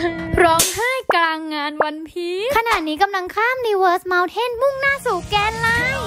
ร้องไห้กลางงานวันพีชขณะนี้กำลังข้ามรีเวิร์สเมลเทนมุ่งหน้าสู่แกนไลน์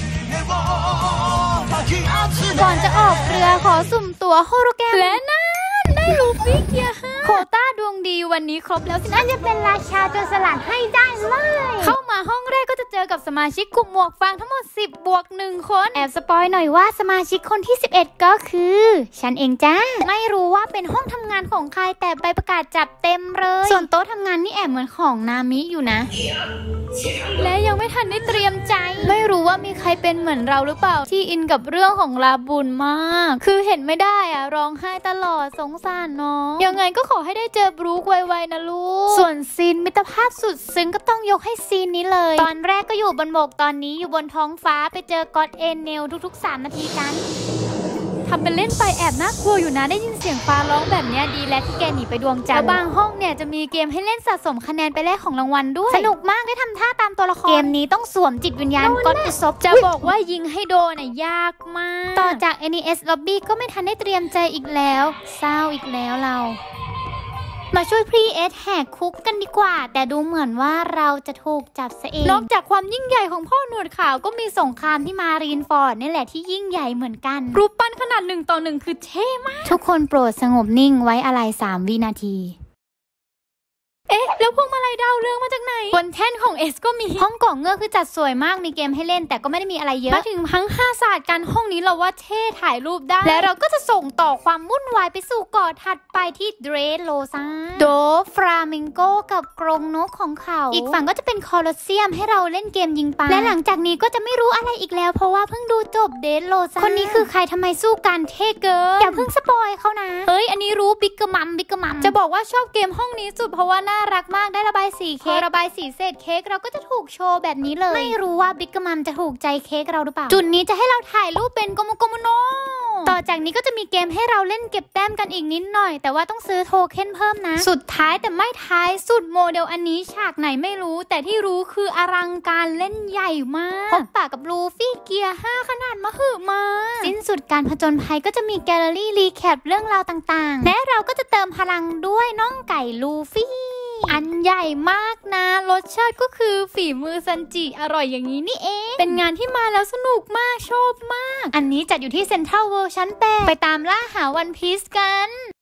ก่อนจะออกเรือขอสุ่มตัวโฮโลแกรมและนั่นได้ลูฟี่เกียร์5โควต้าดวงดีวันนี้ครบแล้วสิน่าจะเป็นราชาโจรสลัดให้ได้เลยเข้ามาห้องแรกก็จะเจอกับสมาชิกกลุ่มหมวกฟางทั้งหมด10+1 คนแอบสปอยหน่อยว่าสมาชิกคนที่11ก็คือฉันเองจ้าไม่รู้ว่าเป็นห้องทำงานของใครแต่ใบประกาศจับเต็มเลยส่วนโต๊ะทำงานนี่แอบเหมือนของนามิอยู่นะและยังไม่ทันได้เตรียมใจไม่รู้ว่ามีใครเป็นเหมือนเราหรือเปล่าที่อินกับเรื่องของลาบุญมากคือเห็นไม่ได้อะร้องไห้ตลอดสงสารน้องยังไงก็ขอให้ได้เจอบรู๊คไวๆนะลูกส่วนซีนมิตรภาพสุดซึ้งก็ต้องยกให้ซีนนี้เลยตอนแรกก็อยู่บนบกตอนนี้อยู่บนท้องฟ้าไปเจอก็อดเอเนลทุกๆ3 นาทีกันทำเป็นเล่นไปแอบน่ากลัวอยู่นะได้ยินเสียงฟ้าร้องแบบนี้ดีแล้วที่แกหนีไปดวงจันทร์แล้วบางห้องเนี่ยจะมีเกมให้เล่นสะสมคะแนนไปแลกของรางวัลด้วยสนุกมากได้ทำท่าตามตัวละครเกมนี้ต้องสวมจิตวิญญาณก็อดอุศบจะบอกว่ายิงให้โดนน่ะยากมากต่อจาก NES Lobby ก็ไม่ทันได้เตรียมใจอีกแล้วเศร้าอีกแล้วเรามาช่วยพรีเอสแหกคุกกันดีกว่าแต่ดูเหมือนว่าเราจะถูกจับซะเองนอกจากความยิ่งใหญ่ของพ่อหนวดขาวก็มีสงครามที่มารีนฟอร์ดนี่แหละที่ยิ่งใหญ่เหมือนกันรูปปั้นขนาด1:1คือเท่มากทุกคนโปรดสงบนิ่งไว้อาลัย3 วินาทีเอ๊ะแล้วพวงมาลัยดาวเรืองมาจากไหนบนแท่นของเอสก็มีห้องกล่องเงือกคือจัดสวยมากมีเกมให้เล่นแต่ก็ไม่ได้มีอะไรเยอะมาถึงทั้ง5 ศาสตร์กันห้องนี้เราว่าเท่ถ่ายรูปได้และเราก็จะส่งต่อความวุ่นวายไปสู่เกาะถัดไปที่เดรสโลซาโดฟรามิงโกกับกรงนกของเขาอีกฝั่งก็จะเป็นคอลอสเซียมให้เราเล่นเกมยิงปลาและหลังจากนี้ก็จะไม่รู้อะไรอีกแล้วเพราะว่าเพิ่งดูจบเดรสโลซาคนนี้คือใครทำไมสู้กันเท่เกินอย่าเพิ่งสปอยเขานะเฮ้ยอันนี้รู้บิ๊กเกอร์มัมจะบอกว่าชอบเกมห้องนี้สุดเพราะว่าน่ารักมากได้ระบายสีเค้กระบายสีเศษเค้กเราก็จะถูกโชว์แบบนี้เลยไม่รู้ว่าบิ๊กเกอร์มัมจะถูกใจเค้กเราหรือเปล่าจุดนี้จะให้เราถ่ายรูปเป็นโกโมโนต่อจากนี้ก็จะมีเกมให้เราเล่นเก็บแต้มกันอีกนิดหน่อยแต่ว่าต้องซื้อโทเค็นเพิ่มนะสุดท้ายแต่ไม่ท้ายสุดโมเดลอันนี้ฉากไหนไม่รู้แต่ที่รู้คืออลังการเล่นใหญ่มากพบปะกับลูฟี่เกียร์5ขนาดมหึมาสิ้นสุดการผจญภัยก็จะมีแกลเลอรี่รีแคปเรื่องราวต่างๆและเราก็จะเติมพลังด้วยน่องไก่ลูฟี่อันใหญ่มากนะรสชาติก็คือฝีมือซันจิอร่อยอย่างนี้นี่เองเป็นงานที่มาแล้วสนุกมากชอบมากอันนี้จัดอยู่ที่เซ็นทรัลเวิลด์ชั้น8ไปตามล่าหาวันพีซกัน